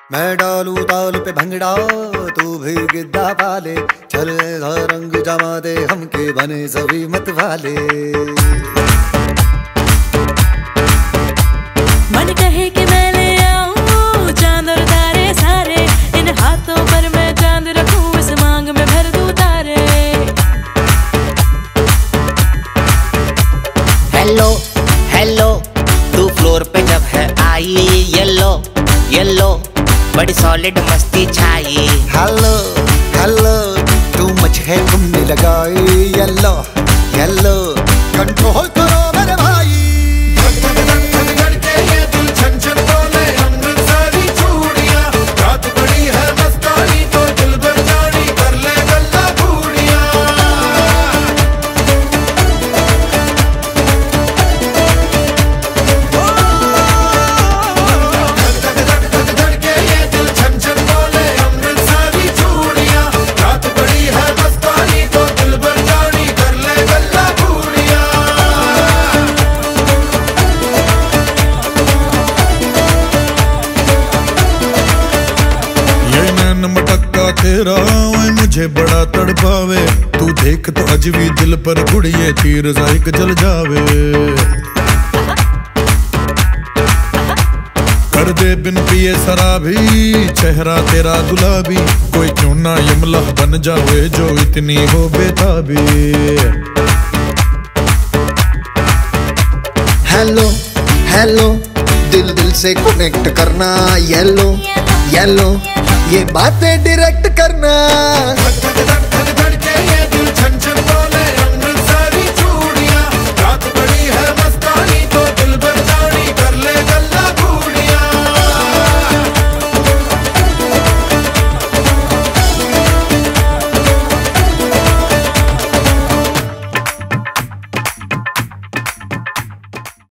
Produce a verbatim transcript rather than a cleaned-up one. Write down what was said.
मैं डालू ताल पे भंगड़ा तू भी गिद्दा पाले, चले रंग जमा दे हमके बने सभी मत वाले। मन कहे कि मैं ले आऊं चांद और तारे सारे, इन हाथों पर मैं चांद रखूं, इस मांग में भर दूं तारे। हेलो हेलो तू फ्लोर पे जब है आई, येलो येलो बड़ी सॉलिड मस्ती छाई। हेलो हेलो तू मच है घूमने लगाई, येलो येलो कंट्रोल करो मेरे भाई। तेरा मुझे बड़ा तड़पावे, तू देख तो अज भी दिल पर गुड़िए तीर जाइक जल जावे। कर दे बिन पिए शराबी चेहरा तेरा गुलाबी, कोई क्यों ना यमला बन जावे जो इतनी हो बेताबी। हेलो हेलो दिल दिल से कनेक्ट करना, येलो येलो ये बातें डायरेक्ट करना।